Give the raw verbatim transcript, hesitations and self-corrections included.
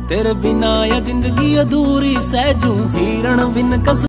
तेरे बिना या जिंदगी अधूरी सहजू हिरण बिन कस